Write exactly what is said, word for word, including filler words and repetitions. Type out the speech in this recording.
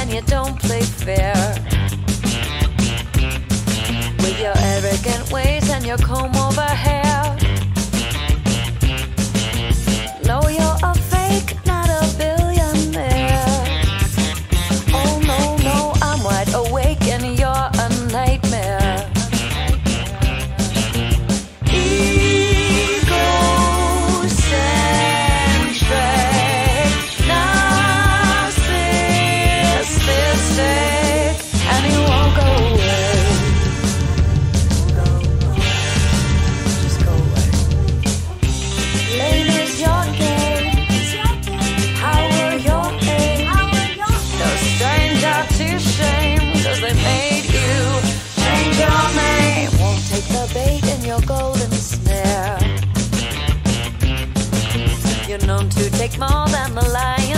and you don't play fair. With your arrogant ways and your comb over hair. No, you're a fake, not a billionaire. Oh no, no, I'm wide awake and you're a nightmare. Golden snare. You're known to take more than the lion.